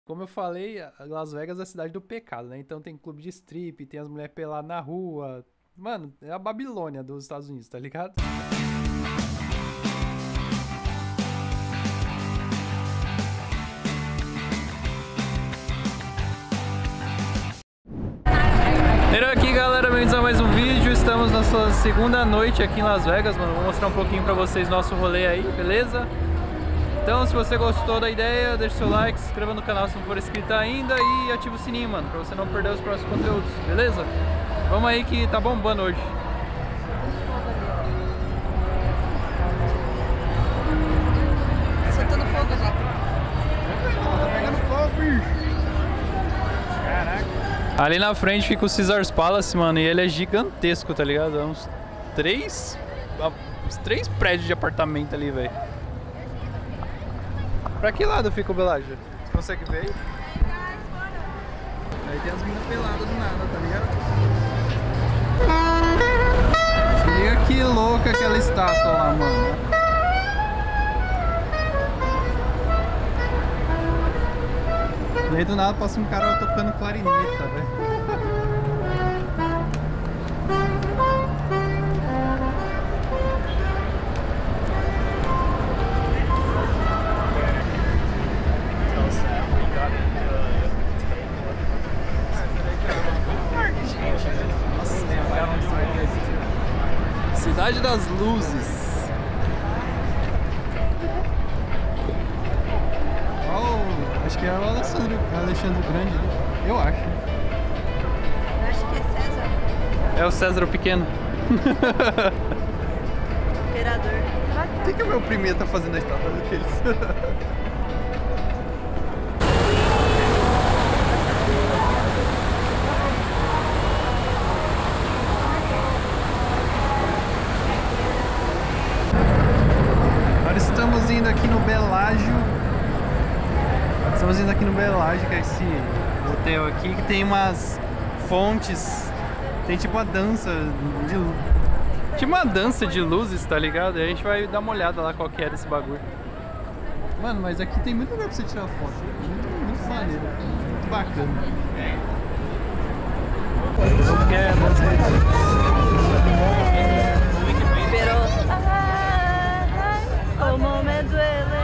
Como eu falei, Las Vegas é a cidade do pecado, né? Então tem clube de strip, tem as mulheres peladas na rua. Mano, é a Babilônia dos Estados Unidos, tá ligado? Aqui, galera, bem-vindos a mais um vídeo. Estamos na sua segunda noite aqui em Las Vegas, mano. Vou mostrar um pouquinho pra vocês nosso rolê aí, beleza? Então, se você gostou da ideia, deixa o seu like, se inscreva no canal se não for inscrito ainda e ativa o sininho, mano, pra você não perder os próximos conteúdos, beleza? Vamos aí que tá bombando hoje. Soltando fogo já. Tá pegando fogo, bicho. Caraca. Ali na frente fica o Caesars Palace, mano, e ele é gigantesco, tá ligado? É uns três prédios de apartamento ali, velho. Pra que lado fica o Bellagio? Você consegue ver aí? Aí tem as minas peladas do nada, tá ligado? Se liga que louca aquela estátua lá, mano. E aí do nada passa um cara tocando clarineta, velho. Cidade das Luzes. Oh, acho que é o Alexandre Grande, eu acho. Eu acho que é César. É o César o Pequeno. Imperador. O que o meu primeiro tá fazendo na estátua daqueles? Estamos indo aqui no Bellagio. Estamos indo aqui no Bellagio, que é esse hotel aqui que tem umas fontes. Tem tipo uma dança de... Tipo uma dança de luzes, tá ligado? E a gente vai dar uma olhada lá qual que era esse bagulho. Mano, mas aqui tem muito lugar pra você tirar foto. Muito maneiro. Muito bacana. Como me duele,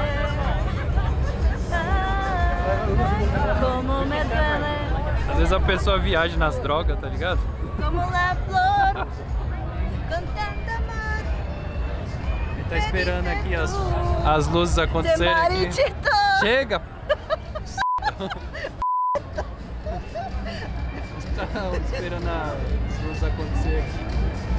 como me duele. Às vezes a pessoa viaja nas drogas, tá ligado? Como la flor, com tanta amor. Ele tá esperando aqui as luzes acontecerem aqui. Chega! Tá esperando as luzes acontecer aqui.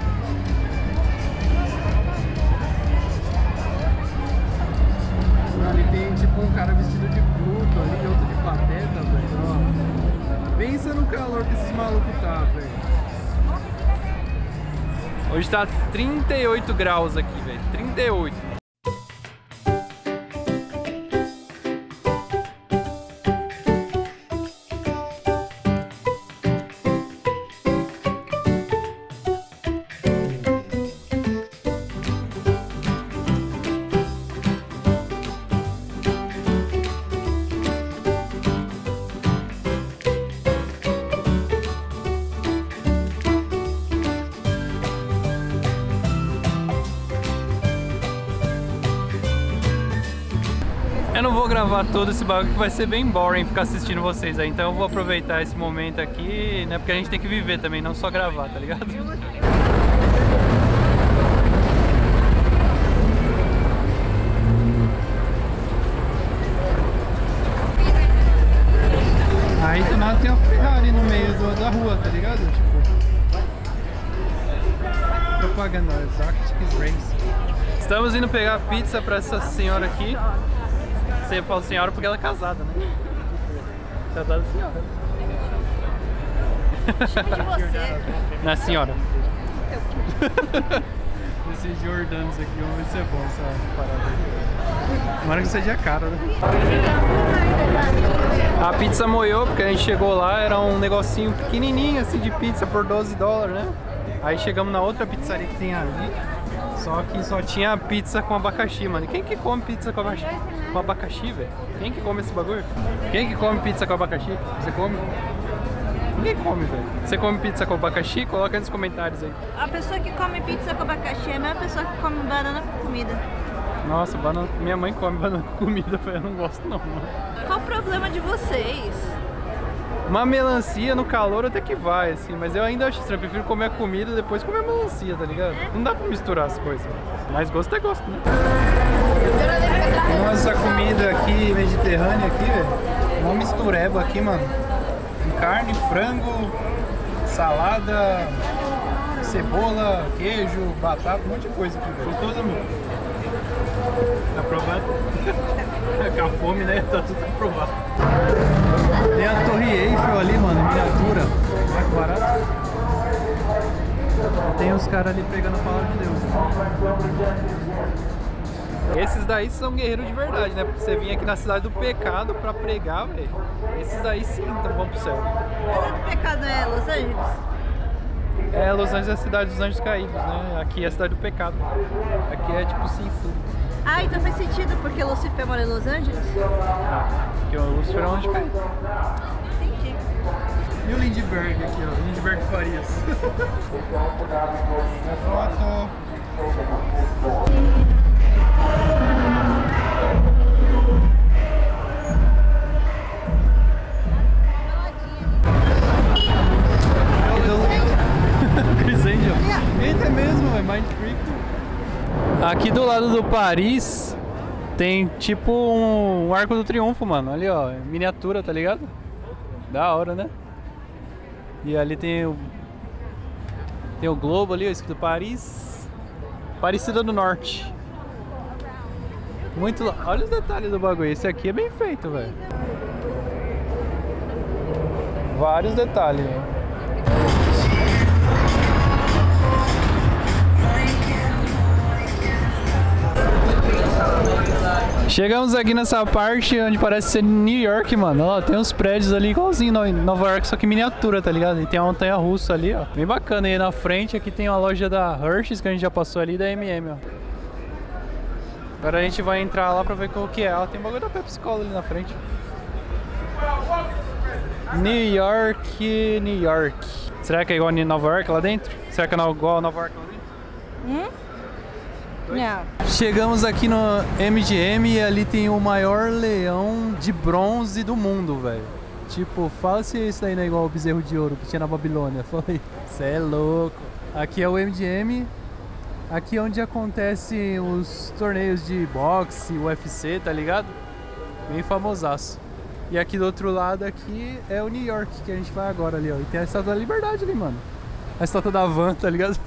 Ali tem tipo um cara vestido de Pluto ali, outro de Pateta, velho. Pensa no calor que esses malucos tá, velho. Hoje tá 38 graus aqui, velho. 38. Eu não vou gravar todo esse bagulho que vai ser bem boring ficar assistindo vocês aí, então eu vou aproveitar esse momento aqui, né, porque a gente tem que viver também, não só gravar, tá ligado? Aí do nada tem uma Ferrari no meio da rua, tá ligado? Tipo... Propaganda, Exotic Race. Estamos indo pegar pizza pra essa senhora aqui. Você fala senhora porque ela é casada, né? Casada senhora. Chama de você. Não é senhora. Esses Jordans aqui, vamos ver se é bom essa parada aqui. Tomara que seja caro, né? A pizza moiou porque a gente chegou lá, era um negocinho pequenininho assim de pizza por $12, né? Aí chegamos na outra pizzaria que tem ali. Só que só tinha pizza com abacaxi, mano. E quem que come pizza com abacaxi? Com abacaxi, velho? Quem que come esse bagulho? Quem que come pizza com abacaxi? Você come? Ninguém come, velho. Você come pizza com abacaxi? Coloca aí nos comentários aí. A pessoa que come pizza com abacaxi é a mesma pessoa que come banana com comida. Nossa, banana... minha mãe come banana com comida, velho. Eu não gosto não, mano. Qual o problema de vocês? Uma melancia no calor até que vai, assim, mas eu ainda acho estranho. Eu prefiro comer a comida e depois comer a melancia, tá ligado? Não dá pra misturar as coisas. Mas gosto é gosto, né? Nossa, comida aqui, mediterrânea aqui, velho. Uma mistureba aqui, mano. Carne, frango, salada, cebola, queijo, batata, um monte de coisa aqui, velho. Gostoso, meu. Tá aprovado? Com a fome, né? Tá tudo aprovado. Tem a Torre Eiffel ali, mano, miniatura. Olha que barato. Tem os caras ali pregando a palavra de Deus. Esses daí são guerreiros de verdade, né? Porque você vinha aqui na cidade do pecado pra pregar, velho. Esses daí sim, então vão pro céu. A cidade do pecado é Los Angeles? É, Los Angeles é a cidade dos anjos caídos, né? Aqui é a cidade do pecado. Aqui é tipo sim. Ah, então faz sentido porque Lucifer mora em Los Angeles? Porque o Lucifer é um anjo caído. Entendi. E o Lindbergh aqui, ó. Lindbergh Farias. É foto. Chris Angel. Eita, é mesmo, é Mind Freak. Aqui do lado do Paris tem tipo um Arco do Triunfo, mano. Ali, ó, miniatura, tá ligado? Da hora, né? E ali tem o globo ali, ó, escrito Paris. Aparecida do Norte. Muito... Olha os detalhes do bagulho. Esse aqui é bem feito, velho. Vários detalhes, velho. Chegamos aqui nessa parte onde parece ser New York, mano. Ó, tem uns prédios ali igualzinho em Nova York, só que miniatura, tá ligado? E tem uma montanha-russa ali, ó. Bem bacana. E aí na frente aqui tem uma loja da Hershey's, que a gente já passou ali, da M&M, ó. Agora a gente vai entrar lá pra ver qual que é. Ó, tem um bagulho da Pepsi Cola ali na frente. New York, New York. Será que é igual a Nova York lá dentro? Será que é igual a Nova York lá dentro? Não. Chegamos aqui no MGM e ali tem o maior leão de bronze do mundo, velho. Tipo, fala se isso daí não é igual o bezerro de ouro que tinha na Babilônia. Fala aí. Cê é louco. Aqui é o MGM. Aqui é onde acontecem os torneios de boxe, UFC, tá ligado? Bem famosaço. E aqui do outro lado aqui é o New York, que a gente vai agora ali, ó. E tem a Estátua da Liberdade ali, mano. A Estátua da Van, tá ligado?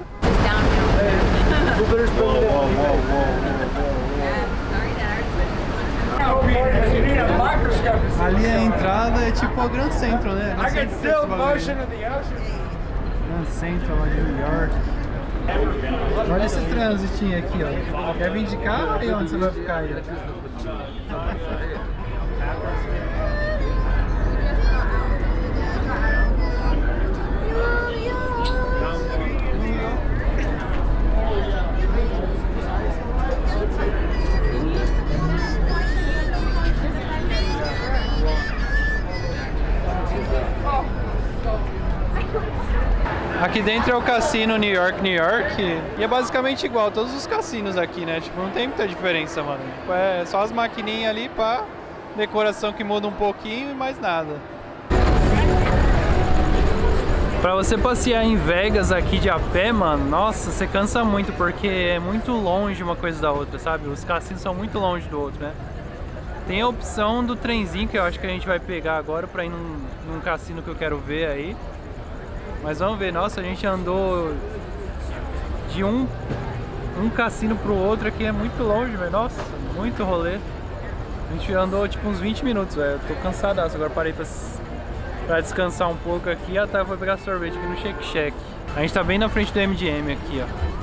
Ali a entrada é tipo o Grand Central, né? Grand Central lá de New York. Olha esse trânsitinho aqui, ó. Quer vir de carro e onde você vai ficar aí? Aqui dentro é o cassino New York, New York. E é basicamente igual todos os cassinos aqui, né? Tipo, não tem muita diferença, mano. Tipo, é só as maquininhas ali, pá. Decoração que muda um pouquinho e mais nada. Pra você passear em Vegas aqui de a pé, mano, nossa, você cansa muito porque é muito longe uma coisa da outra, sabe? Os cassinos são muito longe do outro, né? Tem a opção do trenzinho que eu acho que a gente vai pegar agora pra ir num cassino que eu quero ver aí. Mas vamos ver, nossa, a gente andou de um cassino pro outro aqui, é muito longe, velho, nossa, muito rolê. A gente andou tipo uns 20 minutos, velho, tô cansadaço, agora parei pra descansar um pouco aqui e a Thay foi pegar sorvete aqui no Shake Shack. A gente tá bem na frente do MGM aqui, ó.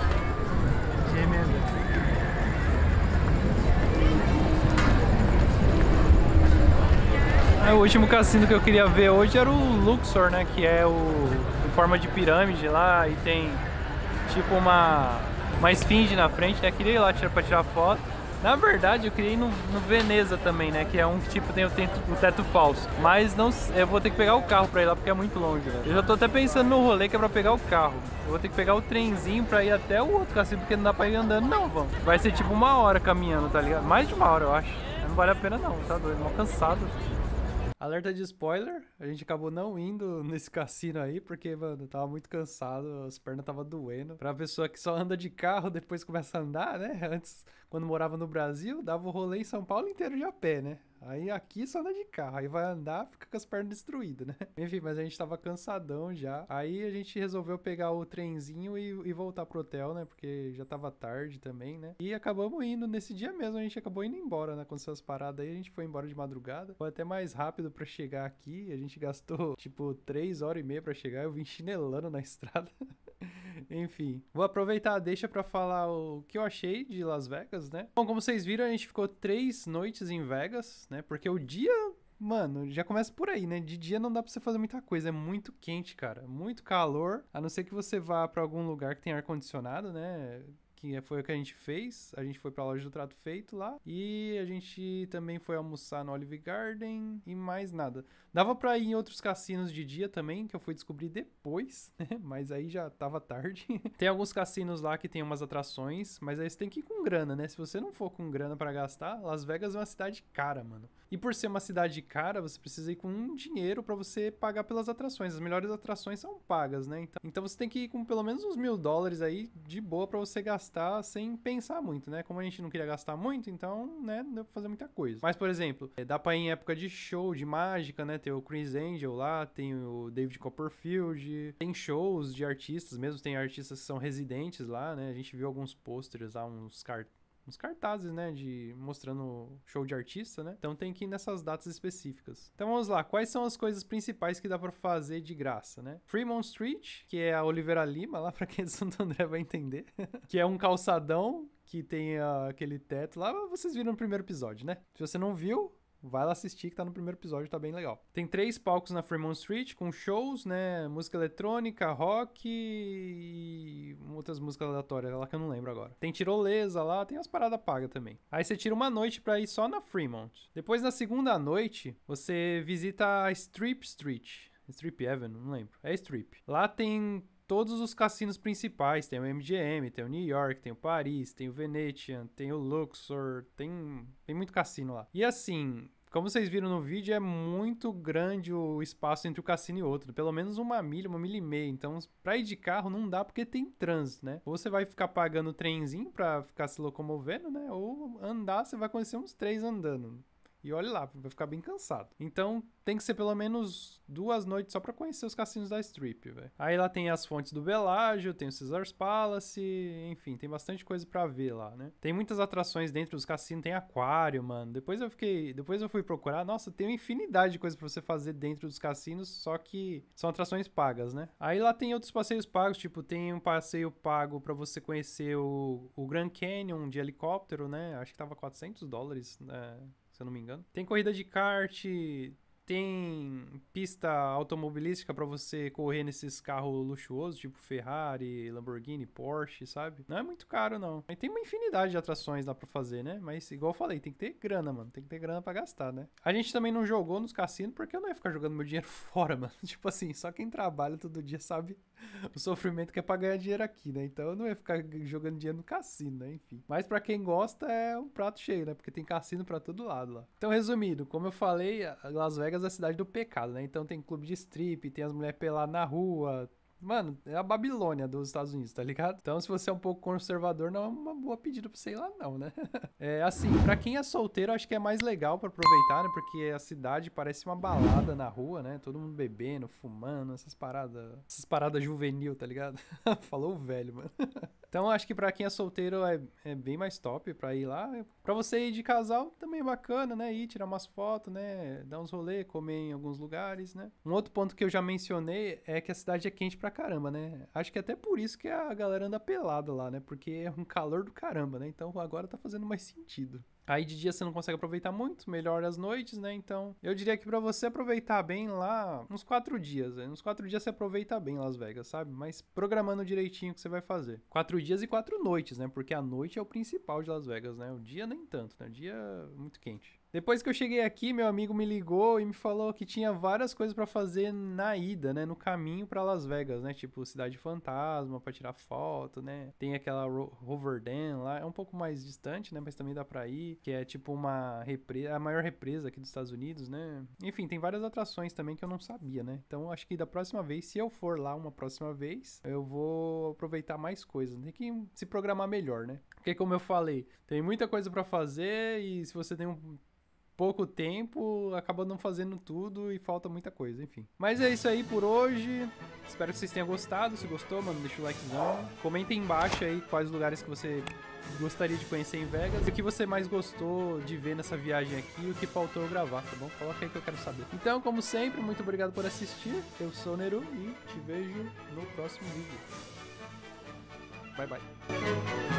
O último cassino que eu queria ver hoje era o Luxor, né, que é em forma de pirâmide lá e tem tipo uma uma esfinge na frente, né? Queria ir lá pra tirar foto. Na verdade, eu queria ir no Veneza também, né? Que é um que tipo tem o teto falso. Mas não, eu vou ter que pegar o carro pra ir lá porque é muito longe, velho. Eu já tô até pensando no rolê que é pra pegar o carro. Eu vou ter que pegar o trenzinho pra ir até o outro cassino, porque não dá pra ir andando não, vamos. Vai ser tipo 1 hora caminhando, tá ligado? Mais de 1 hora, eu acho. Não vale a pena não, tá doido, mal cansado. Alerta de spoiler, a gente acabou não indo nesse cassino aí, porque, mano, tava muito cansado, as pernas tava doendo. Pra pessoa que só anda de carro, depois começa a andar, né? Antes, quando morava no Brasil, dava o rolê em São Paulo inteiro de a pé, né? Aí aqui só anda de carro, aí vai andar, fica com as pernas destruídas, né? Enfim, mas a gente tava cansadão já. Aí a gente resolveu pegar o trenzinho e voltar pro hotel, né? Porque já tava tarde também, né? E acabamos indo nesse dia mesmo, a gente acabou indo embora, né? Aconteceu as paradas aí, a gente foi embora de madrugada. Foi até mais rápido pra chegar aqui, a gente gastou tipo 3 horas e meia pra chegar, eu vim chinelando na estrada. Enfim, vou aproveitar a deixa pra falar o que eu achei de Las Vegas, né? Bom, como vocês viram, a gente ficou 3 noites em Vegas, né? Porque o dia, mano, já começa por aí, né? De dia não dá pra você fazer muita coisa, é muito quente, cara. Muito calor, a não ser que você vá pra algum lugar que tem ar-condicionado, né? Que foi o que a gente fez. A gente foi pra loja do Trato Feito lá. E a gente também foi almoçar no Olive Garden. E mais nada. Dava pra ir em outros cassinos de dia também, que eu fui descobrir depois, né? Mas aí já tava tarde. Tem alguns cassinos lá que tem umas atrações, mas aí você tem que ir com grana, né? Se você não for com grana pra gastar, Las Vegas é uma cidade cara, mano. E por ser uma cidade cara, você precisa ir com um dinheiro pra você pagar pelas atrações. As melhores atrações são pagas, né? Então você tem que ir com pelo menos uns $1.000 aí de boa pra você gastar sem pensar muito, né? Como a gente não queria gastar muito, então, né, não deu pra fazer muita coisa. Mas, por exemplo, dá pra ir em época de show, de mágica, né? Tem o Chris Angel lá, tem o David Copperfield, tem shows de artistas mesmo, tem artistas que são residentes lá, né? A gente viu alguns pôsteres lá, uns cartazes, né, mostrando show de artista, né? Então tem que ir nessas datas específicas. Então vamos lá, quais são as coisas principais que dá pra fazer de graça, né? Fremont Street, que é a Oliveira Lima, lá pra quem é de Santo André vai entender, que é um calçadão que tem aquele teto lá, vocês viram no primeiro episódio, né? Se você não viu, vai lá assistir que tá no primeiro episódio, tá bem legal. Tem 3 palcos na Fremont Street com shows, né? Música eletrônica, rock e outras músicas aleatórias lá que eu não lembro agora. Tem tirolesa lá, tem umas paradas pagas também. Aí você tira uma noite pra ir só na Fremont. Depois, na segunda noite, você visita a Strip Street. Strip Avenue, não lembro. É Strip. Lá tem todos os cassinos principais, tem o MGM, tem o New York, tem o Paris, tem o Venetian, tem o Luxor, tem muito cassino lá. E assim, como vocês viram no vídeo, é muito grande o espaço entre o cassino e outro, pelo menos 1 milha, 1,5 milha, então pra ir de carro não dá porque tem trânsito, né? Ou você vai ficar pagando o trenzinho pra ficar se locomovendo, né? Ou andar, você vai conhecer uns 3 andando. E olha lá, vai ficar bem cansado. Então tem que ser pelo menos 2 noites só pra conhecer os cassinos da Strip, velho. Aí lá tem as fontes do Bellagio, tem o Caesars Palace, enfim, tem bastante coisa pra ver lá, né? Tem muitas atrações dentro dos cassinos, tem aquário, mano. Depois eu fui procurar, nossa, tem uma infinidade de coisas pra você fazer dentro dos cassinos, só que são atrações pagas, né? Aí lá tem outros passeios pagos, tipo, tem um passeio pago pra você conhecer o Grand Canyon de helicóptero, né? Acho que tava $400, né? Se eu não me engano. Tem corrida de kart, tem pista automobilística pra você correr nesses carros luxuosos, tipo Ferrari, Lamborghini, Porsche, sabe? Não é muito caro, não. Aí tem uma infinidade de atrações lá pra fazer, né? Mas, igual eu falei, tem que ter grana, mano. Tem que ter grana pra gastar, né? A gente também não jogou nos cassinos porque eu não ia ficar jogando meu dinheiro fora, mano. Tipo assim, só quem trabalha todo dia sabe o sofrimento que é pra ganhar dinheiro aqui, né? Então eu não ia ficar jogando dinheiro no cassino, né? Enfim. Mas pra quem gosta é um prato cheio, né? Porque tem cassino pra todo lado lá. Então, resumido, como eu falei, Las Vegas é a cidade do pecado, né? Então tem clube de strip, tem as mulheres peladas na rua. Mano, é a Babilônia dos Estados Unidos, tá ligado? Então, se você é um pouco conservador, não é uma boa pedida pra você ir lá, não, né? É assim, pra quem é solteiro, acho que é mais legal pra aproveitar, né? Porque a cidade parece uma balada na rua, né? Todo mundo bebendo, fumando, essas paradas juvenil, tá ligado? Falou o velho, mano. Então, acho que pra quem é solteiro é bem mais top pra ir lá. Pra você ir de casal, também é bacana, né? Ir tirar umas fotos, né? Dar uns rolês, comer em alguns lugares, né? Um outro ponto que eu já mencionei é que a cidade é quente pra caramba, né? Acho que até por isso que a galera anda pelada lá, né? Porque é um calor do caramba, né? Então agora tá fazendo mais sentido. Aí de dia você não consegue aproveitar muito, melhor as noites, né? Então, eu diria que pra você aproveitar bem lá, uns 4 dias, né? Uns 4 dias você aproveita bem Las Vegas, sabe? Mas programando direitinho o que você vai fazer. 4 dias e 4 noites, né? Porque a noite é o principal de Las Vegas, né? O dia nem tanto, né? O dia é muito quente. Depois que eu cheguei aqui, meu amigo me ligou e me falou que tinha várias coisas pra fazer na ida, né? No caminho pra Las Vegas, né? Tipo, Cidade Fantasma pra tirar foto, né? Tem aquela Hoover Dam lá, é um pouco mais distante, né? Mas também dá pra ir, que é tipo uma represa, a maior represa aqui dos Estados Unidos, né? Enfim, tem várias atrações também que eu não sabia, né? Então, acho que da próxima vez, se eu for lá uma próxima vez, eu vou aproveitar mais coisas. Tem que se programar melhor, né? Porque como eu falei, tem muita coisa pra fazer e se você tem pouco tempo, acaba não fazendo tudo e falta muita coisa, enfim. Mas é isso aí por hoje. Espero que vocês tenham gostado. Se gostou, mano, deixa o likezão. Comenta aí embaixo aí quais lugares que você gostaria de conhecer em Vegas. E o que você mais gostou de ver nessa viagem aqui e o que faltou eu gravar, tá bom? Coloca aí que eu quero saber. Então, como sempre, muito obrigado por assistir. Eu sou o Neru e te vejo no próximo vídeo. Bye, bye.